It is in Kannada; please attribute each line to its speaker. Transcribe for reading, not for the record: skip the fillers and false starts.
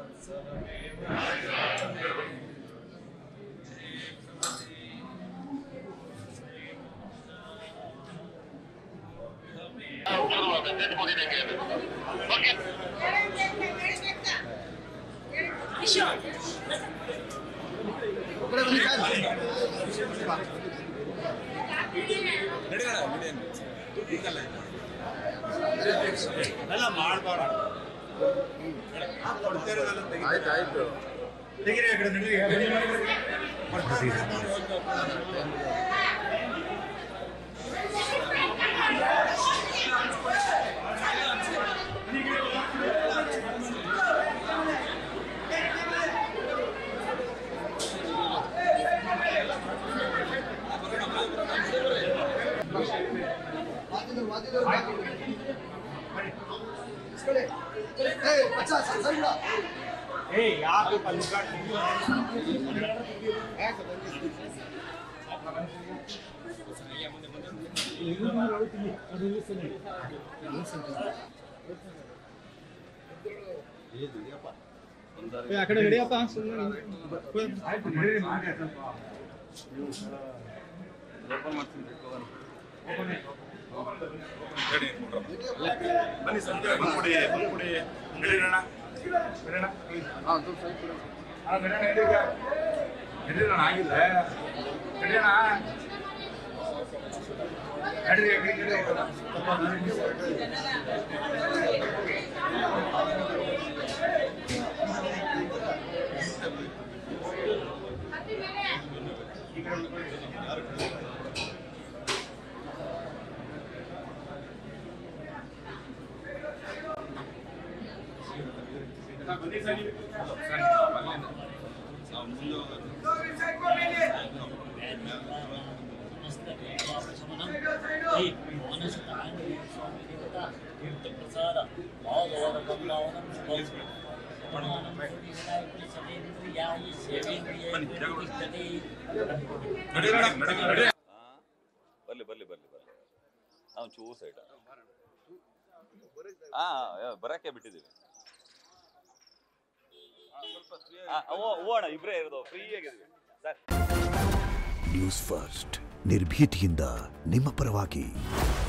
Speaker 1: ಆಯ್ತು
Speaker 2: ಅಕಡೆ ನಡೆಯಪ್ಪ
Speaker 3: ಬನ್ನಿ ಸರ್ ಬಂದ್ಬಿಡಿ ನಡೀರಣ್ಣ ನಡೀರಣ್ಣ ಆಗಿಲ್ಲ ನಡೀರಣ್ಣ
Speaker 4: ಬರ್ಲಿ ಬರ್ಲಿ ಬರ್ಲಿ ಬರ್ಲಿ ನಾವು ಚೂರು ಸೈಡ್ ಬರಕ್ಕೆ ಬಿಟ್ಟಿದ್ದೀವಿ ಹೋಗೋಣ ಇಬ್ಬರೇ ಇರೋದು ಫ್ರೀ ಆಗಿದ್ದೀವಿ ಸರ್.
Speaker 5: ನ್ಯೂಸ್ ಫಸ್ಟ್ ನಿರ್ಭೀತಿಯಿಂದ ನಿಮ್ಮ ಪರವಾಗಿ.